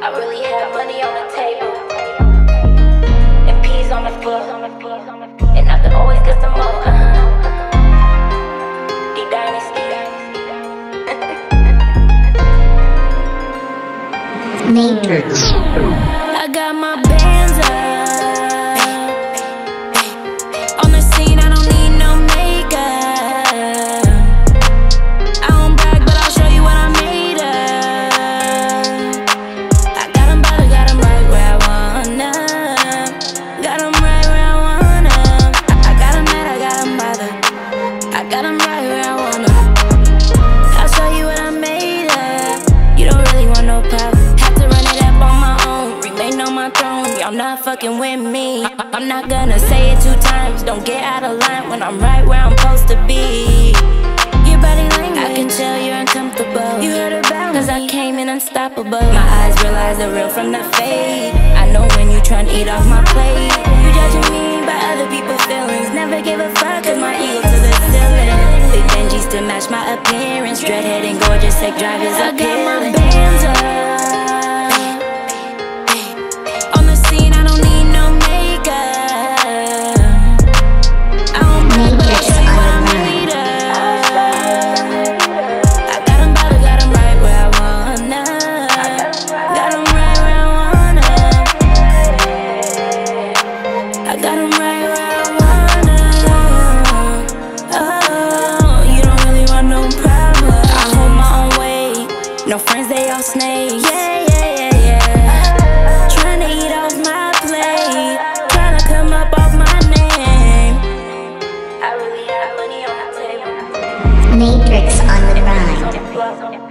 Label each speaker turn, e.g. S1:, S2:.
S1: I really have money on the table and peas on the floor, and I can always get some more. D-Dynasty.
S2: Matrix.
S1: I got my bands up. On the scene, I don't need no makeup. I don't brag, but I'll show you what I made of. I got 'em bothered, got 'em right where I want 'em. Got 'em right where I want 'em. I got 'em mad, I got 'em bothered. I got 'em right where I want 'em. I'll show you what I made of. You don't really want no problem. Y'all not fucking with me. I'm not gonna say it 2 times. Don't get out of line when I'm right where I'm supposed to be. Your body language, I can tell you're uncomfortable. You heard about me, cause I came in unstoppable. My eyes realize the real from the fake. I know when you tryna eat off my plate. You judging me by other people's feelings. Never give a fuck, cause my ego to the ceiling. Big Benjis to match my appearance. Dreadhead and gorgeous, sick drivers. I got my bands up. I got 'em right where I want 'em. Oh, you don't really want no problem. I hold my own weight. No friends, they all snakes. Yeah. Tryna eat off my plate. Tryna come up off my name. I really have money on the table.
S2: Matrix on the grind.